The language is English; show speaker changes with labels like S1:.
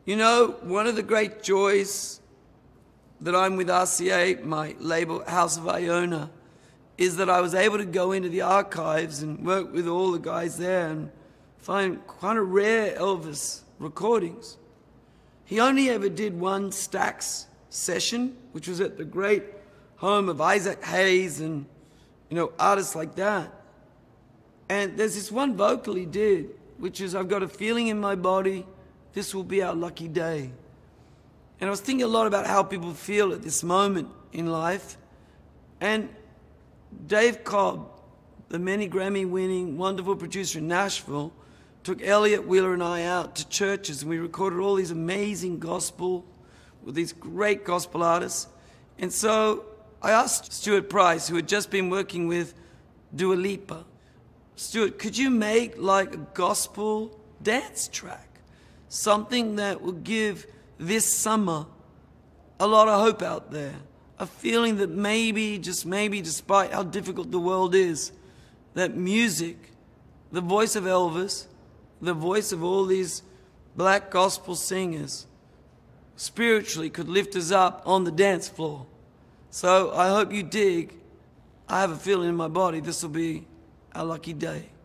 S1: You know, one of the great joys that I'm with RCA, my label House of Iona, is that I was able to go into the archives and work with all the guys there and find kind of rare Elvis recordings. He only ever did one Stax session, which was at the great home of Isaac Hayes and, artists like that. And there's this one vocal he did, which is, I've got a feeling in my body, this will be our lucky day. And I was thinking a lot about how people feel at this moment in life. And Dave Cobb, the many Grammy-winning, wonderful producer in Nashville, took Elliot Wheeler and I out to churches, and we recorded all these amazing gospel with these great gospel artists. And so I asked Stuart Price, who had just been working with Dua Lipa, Stuart, could you make like a gospel dance track? Something that will give this summer a lot of hope out there. A feeling that maybe, just maybe, despite how difficult the world is, that music, the voice of Elvis, the voice of all these black gospel singers, spiritually could lift us up on the dance floor. So I hope you dig. I have a feeling in my body this will be our lucky day.